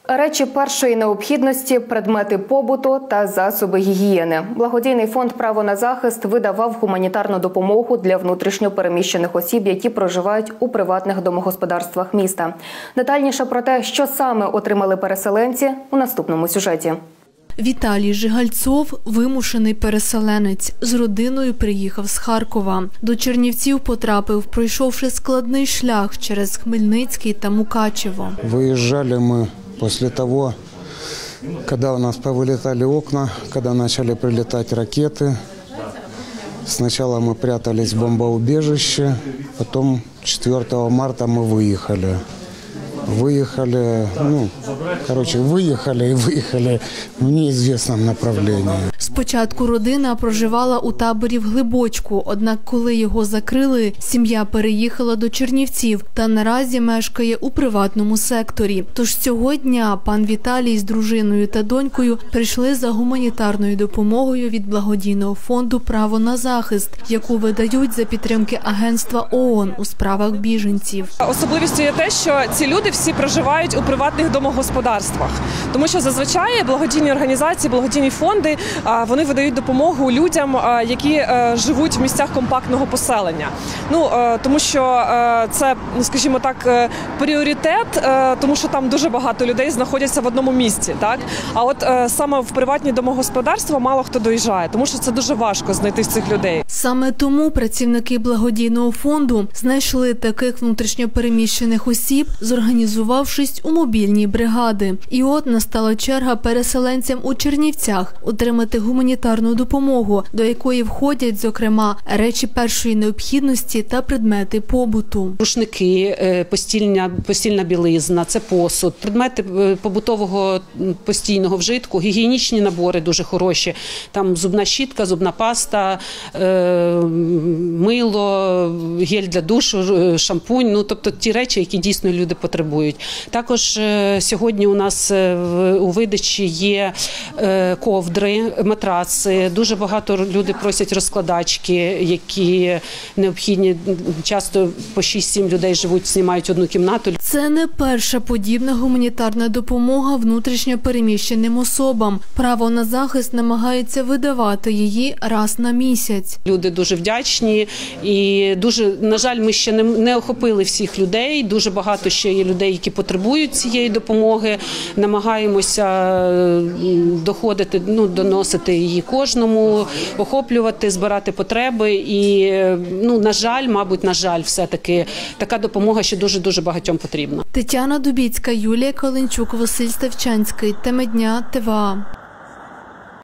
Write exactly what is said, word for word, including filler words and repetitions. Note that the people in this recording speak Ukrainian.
Речі першої необхідності, предмети побуту та засоби гігієни. Благодійний фонд «Право на захист» видавав гуманітарну допомогу для внутрішньо переміщених осіб, які проживають у приватних домогосподарствах міста. Детальніше про те, що саме отримали переселенці, у наступному сюжеті. Віталій Жигальцов – вимушений переселенець. З родиною приїхав з Харкова. До Чернівців потрапив, пройшовши складний шлях через Хмельницький та Мукачево. Виїжджали ми після того, коли у нас повилітали окна, коли почали прилітати ракети. Спочатку ми прятались в бомбоубежище, потім четвертого марта ми виїхали. Выехали, ну, короче, выехали и выехали в неизвестном направлении. Спочатку родина проживала у таборі в Глибочку, однак коли його закрили, сім'я переїхала до Чернівців та наразі мешкає у приватному секторі. Тож цього дня пан Віталій з дружиною та донькою прийшли за гуманітарною допомогою від благодійного фонду «Право на захист», яку видають за підтримки агентства ООН у справах біженців. Особливістю є те, що ці люди всі проживають у приватних домогосподарствах. Тому що зазвичай благодійні організації, благодійні фонди, вони видають допомогу людям, які живуть в місцях компактного поселення. Ну, тому що це, скажімо так, пріоритет, тому що там дуже багато людей знаходяться в одному місці. Так? А от саме в приватні домогосподарства мало хто доїжджає, тому що це дуже важко знайти цих людей. Саме тому працівники благодійного фонду знайшли таких внутрішньопереміщених осіб, зорганізувавшись у мобільні бригади. І от настала черга переселенцям у Чернівцях отримати гуманітарну допомогу, до якої входять, зокрема, речі першої необхідності та предмети побуту. Рушники, постільна, постільна білизна, це посуд, предмети побутового постійного вжитку, гігієнічні набори дуже хороші. Там зубна щітка, зубна паста, мило, гель для душу, шампунь, ну тобто ті речі, які дійсно люди потребують. Також сьогодні у нас у видачі є ковдри, матраци, дуже багато люди просять розкладачки, які необхідні. Часто по шість-сім людей живуть, знімають одну кімнату. Це не перша подібна гуманітарна допомога внутрішньо переміщеним особам. «Право на захист» намагається видавати її раз на місяць. Люди дуже вдячні і дуже, на жаль, ми ще не, не охопили всіх людей. Дуже багато ще є людей, які потребують цієї допомоги. Намагаємося доходити, ну, доносити її кожному, охоплювати, збирати потреби. І, ну, на жаль, мабуть, на жаль, все-таки така допомога ще дуже-дуже багатьом потрібна. Тетяна Дубіцька, Юлія Каленчук, Василь Ставчанський. Теми дня, ТВА.